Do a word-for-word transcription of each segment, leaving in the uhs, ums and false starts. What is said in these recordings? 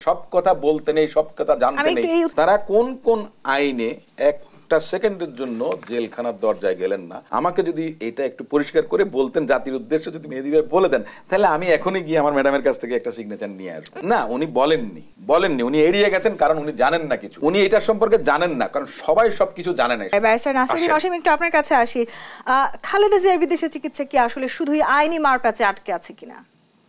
সব কথা বলতে নেই, সব কথা জানতে নেই। তারা কোন কোন আইনে একটা সেকেন্ডের জন্য জেলখানার দরজায় গেলেন না, আমাকে যদি এটা একটু পরিষ্কার করে বলতেন, জাতির উদ্দেশ্যে যদি মেহেদী ভাই বলে দেন, তাহলে আমি এখনই গিয়ে আমার ম্যাডামের কাছ থেকে একটা সিগনেচার নিয়ে আসবো। না, উনি বলেননি, বলেননি, উনি এড়িয়ে গেছেন, কারণ উনি জানেন না কিছু, উনি এটার সম্পর্কে জানেন না, কারণ সবাই সবকিছু জানে না। ব্যারিস্টার নাসিরুদ্দিন অসীম, একটু আপনার কাছে আসি। খালেদা জিয়ার বিদেশে চিকিৎসা কি আসলে শুধুই আইনি মারপ্যাচে আটকে আছে কিনা?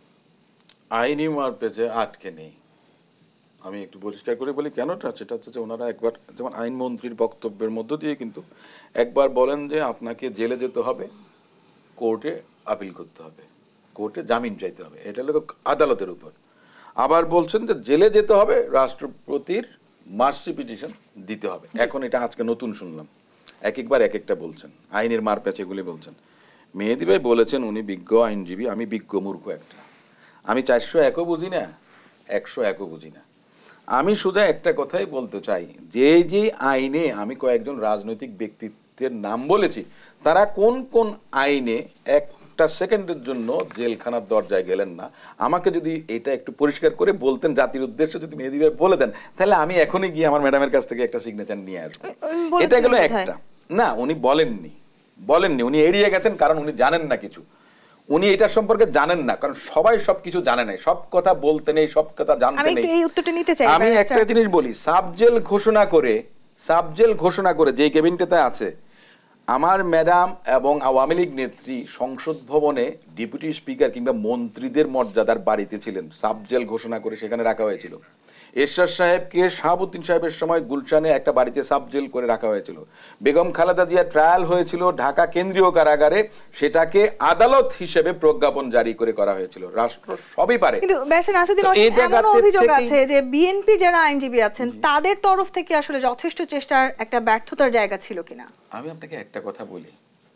আইনি মারপ্যাচে আটকে নেই। আমি একটু পরিষ্কার করে বলি কেনটা, সেটা হচ্ছে যে ওনারা একবার, যেমন আইনমন্ত্রীর বক্তব্যের মধ্য দিয়ে কিন্তু একবার বলেন যে আপনাকে জেলে যেতে হবে, কোর্টে আপিল করতে হবে, কোর্টে জামিন চাইতে হবে, এটা হলো আদালতের উপর। আবার বলছেন যে জেলে যেতে হবে, রাষ্ট্রপতির মার্সি পিটিশন দিতে হবে। এখন এটা আজকে নতুন শুনলাম, এক একবার এক একটা বলছেন, আইনের মারপ্যাচ এগুলি বলছেন। মেহেদী ভাই বলেছেন উনি বিজ্ঞ আইনজীবী, আমি বিজ্ঞ মূর্খ একটা, আমি চারশো একও বুঝি না, একশো একও বুঝি না। আমি সোজা একটা কথাই বলতে চাই, যে যে আইনে আমি কয়েকজন রাজনৈতিক ব্যক্তিত্বের নাম বলেছি, তারা কোন কোন আইনে একটা সেকেন্ডের জন্য জেলখানার দরজায় গেলেন না, আমাকে যদি এটা একটু পরিষ্কার করে বলতেন, জাতির উদ্দেশ্যে যদি মেহেদী ভাই বলে দেন, তাহলে আমি এখনই গিয়ে আমার ম্যাডামের কাছ থেকে একটা সিগনেচার নিয়ে আসবো। এটা গেল একটা। না, উনি বলেননি, বলেননি, উনি এড়িয়ে গেছেন, কারণ উনি জানেন না কিছু, উনি এটার সম্পর্কে জানেন না, কারণ সবাই সবকিছু জানে না, সব কথা বলতে নেই, সব কথা জানতে নেই। এই উত্তরটা নিতে চাই। আমি একটা জিনিস বলি, সাবজেল ঘোষণা করে, সাবজেল ঘোষণা করে যে ক্যাবিনেটে আছে, আমার ম্যাডাম এবং আওয়ামী লীগ নেত্রী সংসদ ভবনে ডেপুটি স্পিকার কিংবা মন্ত্রীদের মর্যাদার বাড়িতে ছিলেন, সাবজেল ঘোষণা করে সেখানে রাখা হয়েছিল। এরশাদ সাহেবকে শাহাবুদ্দিন সাহেবের সময় গুলশানে একটা বাড়িতে সাবজেল করে রাখা হয়েছিল। বেগম খালেদা জিয়া ট্রায়াল হয়েছিল ঢাকা কেন্দ্রীয় কারাগারে, সেটাকে আদালত হিসেবে প্রজ্ঞাপন জারি করে করা হয়েছিল। রাষ্ট্র সবই পারে। কিন্তু ব্যারিস্টার নাসিরুদ্দিন অসীম, এমন অভিযোগ আছে যে বিএনপি যারা আইনজীবী আছেন তাদের তরফ থেকে আসলে যথেষ্ট চেষ্টার একটা ব্যর্থতার জায়গা ছিল কিনা? আমি আপনাকে একটা কথা বলি,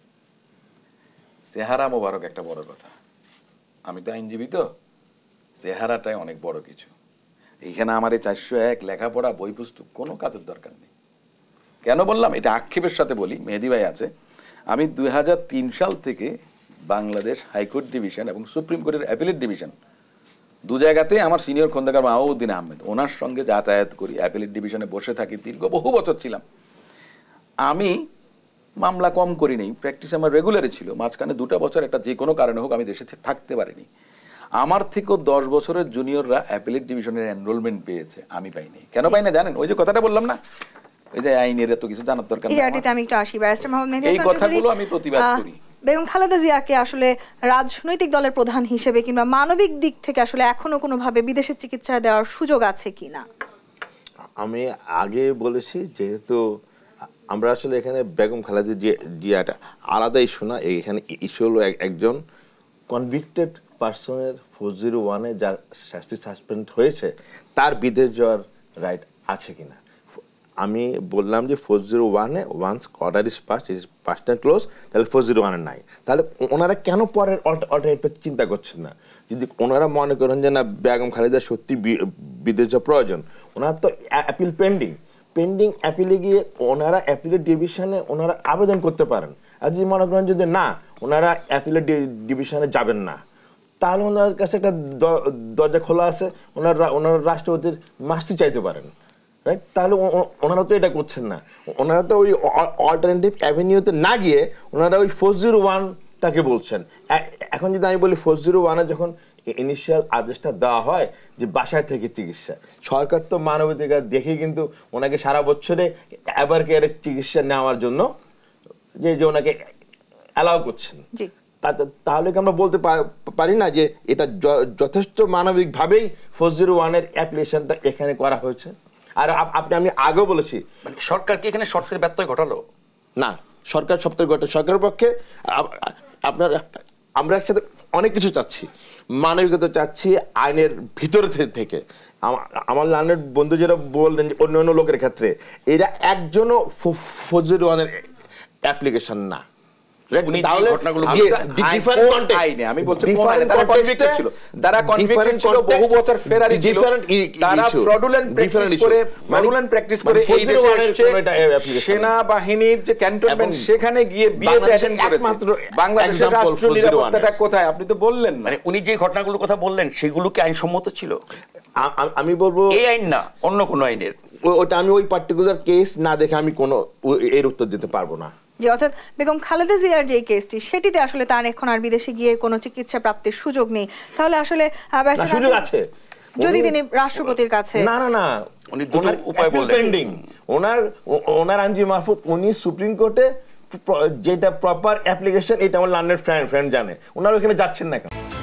চেহারা মোবারক একটা বড় কথা। আমি তো আইনজীবী, তো চেহারাটাই অনেক বড় কিছু। এইখানে আমার এই চারশো এক লেখাপড়া বই পুস্তক কোনো কাজের দরকার নেই। কেন বললাম এটা? আক্ষেপের সাথে বলি, মেহেদী ভাই আছে, আমি দুই হাজার তিন সাল থেকে বাংলাদেশ হাইকোর্ট ডিভিশন এবং সুপ্রিম কোর্টের অ্যাপিলেট ডিভিশন দু জায়গাতে আমার সিনিয়র খন্দকার মাহবুদ্দিন আহমেদ, ওনার সঙ্গে যাতায়াত করি, অ্যাপিলেট ডিভিশনে বসে থাকি, দীর্ঘ বহু বছর ছিলাম। আমি মামলা কম করি নেই, প্র্যাকটিস আমার রেগুলারই ছিল। মাঝখানে দুটা বছর একটা যে কোনো কারণে হোক আমি দেশে থাকতে পারিনি। আমার থেকেও দশ বছরের জুনিয়ররা অ্যাপিলেট ডিভিশনের এনরোলমেন্ট পেয়েছে, আমি পাইনি। কেন পাই না জানেন? ওই যে কথাটা বললাম না, এই যে আইনের এত কিছু জানার দরকার নেই। আমি একটু আসি ব্যারিস্টার মোহাম্মদ মেহেদী হাসান, এই কথাগুলো আমি প্রতিবাদ করি। বেগম খালেদা জিয়াকে আসলে রাজনৈতিক দলের প্রধান হিসেবে কিংবা মানবিক দিক থেকে আসলে এখনো কোনোভাবে বিদেশের চিকিৎসা দেওয়ার সুযোগ আছে কিনা? আমি আগে বলেছি, যেহেতু আমরা আসলে এখানে বেগম খালেদা জিয়াটা আলাদা ইস্যু না, এখানে ইস্যু হলো একজন কনভিক্টেড পার্সনের ফোর জিরো ওয়ানে যার শাস্তি সাসপেন্ড হয়েছে তার বিদেশ যাওয়ার রাইট আছে কিনা। আমি বললাম যে ফোর জিরো ওয়ানে once order is past is past and close, তাহলে ফোর জিরো ওয়ানে নাই। তাহলে ওনারা কেন পরের অল্টারনেটিভ চিন্তা করছেন না? যদি ওনারা মনে করেন যে না বেগম খালেদা সত্যি বিদেশ যাওয়া প্রয়োজন, ওনারা তো অ্যাপিল পেন্ডিং, পেন্ডিং অ্যাপিলে গিয়ে ওনারা অ্যাপিলের ডিভিশনে ওনারা আবেদন করতে পারেন। আর যদি মনে করেন যদি না ওনারা অ্যাপিলের ডিভিশনে যাবেন না, তাহলে ওনার কাছে একটা দরজা খোলা আছে, ওনারা ওনারা রাষ্ট্রপতির মাস্তি চাইতে পারেন, রাইট? তাহলে ওনারা তো এটা করছেন না, ওনারা তো ওই অল্টারনেটিভ অ্যাভিনিউতে না গিয়ে ওনারা ওই ফোর জিরো ওয়ানটাকে বলছেন। এখন যদি আমি বলি ফোর জিরো ওয়ানে যখন ইনিশিয়াল আদেশটা দেওয়া হয় যে বাসায় থেকে চিকিৎসা, সরকার তো মানবাধিকার দেখে কিন্তু ওনাকে সারা বছরে এবার কেয়ারের চিকিৎসা নেওয়ার জন্য যে যে ওনাকে অ্যালাউ করছেন। তাহলে কি আমরা বলতে পারি না যে এটা যথেষ্ট মানবিকভাবেই ফোর জিরো ওয়ানের অ্যাপ্লিকেশনটা এখানে করা হয়েছে? আর আপনি আমি আগেও বলেছি, সরকার কি এখানে শর্তের ব্যত্যয় ঘটালো না? সরকার সপ্তাহে ঘটে, সরকারের পক্ষে আপনার আমরা একসাথে অনেক কিছু চাচ্ছি, মানবিকতা চাচ্ছি আইনের ভিতর থেকে। আমার লাইনের বন্ধু যেটা বললেন অন্য অন্য লোকের ক্ষেত্রে, এটা একজনও ফোর জিরো ওয়ানের অ্যাপ্লিকেশন না। সেনাবাহিনীর যে ক্যান্টনমেন্ট সেখানে গিয়ে বাংলাদেশের রাষ্ট্রীয় নিরাপত্তাটা কোথায়? আপনি তো বললেন, মানে উনি যে ঘটনাগুলোর কথা বললেন সেগুলো কি আইনসম্মত ছিল? আ- আ- আমি বলবো এই আইন না অন্য কোনো আইনের। ও- ওটা আমি ওই পার্টিকুলার কেস না দেখে আমি কোনো ও- এর উত্তর দিতে পারবো না। যে অর্থাৎ বেগম খালেদা জিয়ার যে কেসটি সেটিতে আসলে তার এখন আর বিদেশে গিয়ে কোনো চিকিৎসা প্রাপ্তির সুযোগ নেই, তাহলে আসলে আহ, ব্যারিস্টার না, সুযোগ নাসির, আছে। যদি উনি- তিনি রাষ্ট্রপতির কাছে না না না উনি দুটো ওনার উপায় appeal বললেন। pending। ওনার ও- ওনার আইনজীবী মারফত উনি সুপ্রিম কোর্টে যেটা প্রপার অ্যাপ্লিকেশন এটা আমার লার্নের ফ্রেন্ড ফ্রেন্ড জানে, ওনার ওখানে যাচ্ছেন না কেন?